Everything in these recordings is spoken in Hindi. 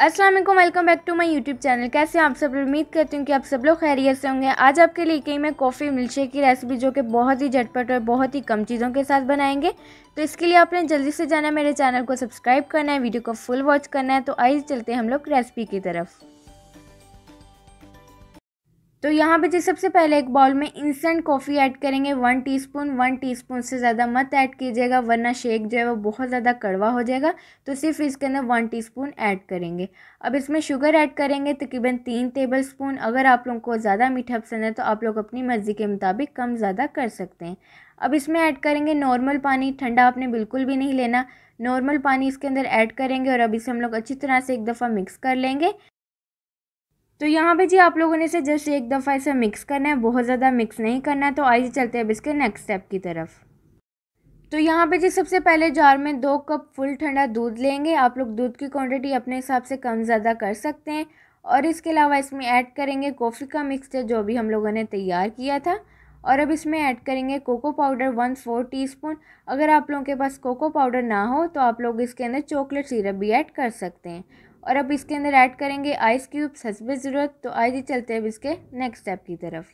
अस्सलाम वालेकुम, welcome back to my YouTube channel. कैसे हैं आप सब लोग? उम्मीद करती हूँ कि आप सब लोग खैरियत से होंगे। आज आपके लिए कहीं मैं कॉफ़ी मिल्क शेक की रेसिपी जो कि बहुत ही झटपट और बहुत ही कम चीज़ों के साथ बनाएंगे। तो इसके लिए आपने जल्दी से जाना है, मेरे चैनल को सब्सक्राइब करना है, वीडियो को फुल वॉच करना है। तो आइए चलते हैं हम लोग रेसिपी की तरफ। तो यहाँ पे जी सबसे पहले एक बाउल में इंस्टेंट कॉफ़ी ऐड करेंगे 1 टीस्पून। 1 टीस्पून से ज़्यादा मत ऐड कीजिएगा वरना शेक जो है वो बहुत ज़्यादा कड़वा हो जाएगा। तो सिर्फ इसके अंदर 1 टीस्पून ऐड करेंगे। अब इसमें शुगर ऐड करेंगे तकरीबन 3 टेबलस्पून। अगर आप लोगों को ज़्यादा मीठा पसंद है तो आप लोग अपनी मर्ज़ी के मुताबिक कम ज़्यादा कर सकते हैं। अब इसमें ऐड करेंगे नॉर्मल पानी, ठंडा आपने बिल्कुल भी नहीं लेना। नॉर्मल पानी इसके अंदर ऐड करेंगे और अब इसे हम लोग अच्छी तरह से एक दफ़ा मिक्स कर लेंगे। तो यहाँ पे जी आप लोगों ने इसे जस्ट एक दफ़ा इसे मिक्स करना है, बहुत ज़्यादा मिक्स नहीं करना है। तो आइए चलते हैं अब इसके नेक्स्ट स्टेप की तरफ। तो यहाँ पे जी सबसे पहले जार में 2 कप फुल ठंडा दूध लेंगे। आप लोग दूध की क्वांटिटी अपने हिसाब से कम ज़्यादा कर सकते हैं। और इसके अलावा इसमें ऐड करेंगे कॉफ़ी का मिक्सचर जो भी हम लोगों ने तैयार किया था। और अब इसमें ऐड करेंगे कोको पाउडर 1/4 टीस्पून। अगर आप लोगों के पास कोको पाउडर ना हो तो आप लोग इसके अंदर चॉकलेट सिरप भी ऐड कर सकते हैं। और अब इसके अंदर ऐड करेंगे आइस क्यूब्स हस्बे ज़रूरत। तो आइए चलते हैं अब इसके नेक्स्ट स्टेप की तरफ।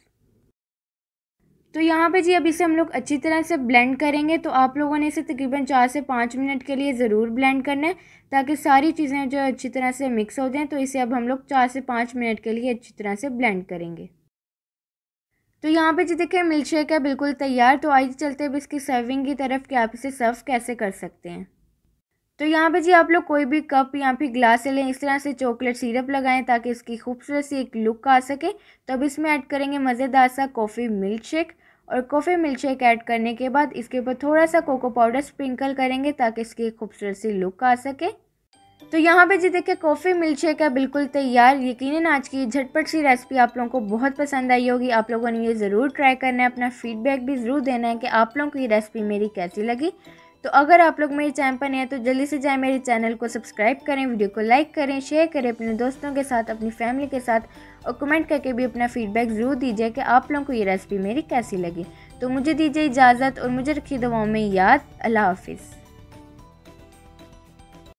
तो यहाँ पे जी अब इसे हम लोग अच्छी तरह से ब्लेंड करेंगे। तो आप लोगों ने इसे तकरीबन 4 से 5 मिनट के लिए ज़रूर ब्लेंड करना है ताकि सारी चीज़ें जो अच्छी तरह से मिक्स हो जाएं। तो इसे अब हम लोग 4 से 5 मिनट के लिए अच्छी तरह से ब्लेंड करेंगे। तो यहाँ पे जी देखिए मिल्क शेक है बिल्कुल तैयार। तो आइए चलते हैं अब इसकी सर्विंग की तरफ कि आप इसे सर्व कैसे कर सकते हैं। तो यहाँ पे जी आप लोग कोई भी कप या फिर ग्लास से लें, इस तरह से चॉकलेट सिरप लगाएं ताकि इसकी खूबसूरत सी एक लुक आ सके। तो अब इसमें ऐड करेंगे मज़ेदार सा कॉफ़ी मिल्क शेक। और कॉफ़ी मिल्क शेक ऐड करने के बाद इसके ऊपर थोड़ा सा कोको पाउडर स्प्रिंकल करेंगे ताकि इसकी एक खूबसूरत सी लुक आ सके। तो यहाँ पे जी देखिए कॉफ़ी मिल्क शेक है बिल्कुल तैयार। यकीनन आज की झटपट सी रेसिपी आप लोगों को बहुत पसंद आई होगी। आप लोगों ने ये ज़रूर ट्राई करना है, अपना फीडबैक भी ज़रूर देना है कि आप लोगों को ये रेसिपी मेरी कैसी लगी। तो अगर आप लोग मेरे चैनल पर नए हैं तो जल्दी से जाएं मेरे चैनल को सब्सक्राइब करें, वीडियो को लाइक करें, शेयर करें अपने दोस्तों के साथ, अपनी फैमिली के साथ। और कमेंट करके भी अपना फीडबैक ज़रूर दीजिए कि आप लोगों को ये रेसिपी मेरी कैसी लगी। तो मुझे दीजिए इजाज़त और मुझे रखिए दुआओं में याद। अल्लाह हाफिज़।